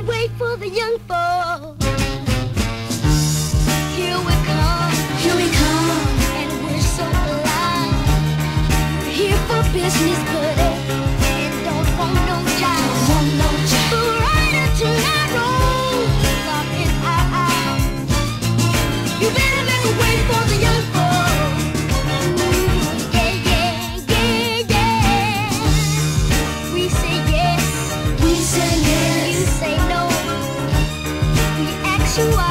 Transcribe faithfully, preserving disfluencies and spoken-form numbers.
a way for the young folks. Here we come, here we come, and we're so alive. We're here for business, buddy, and don't want no job. Don't want no job. But right into my room, lock in our eyes. You better make a way for the young folks. Ooh, yeah, yeah, yeah, yeah. We say yes, we say yes. You say no. We ask you why.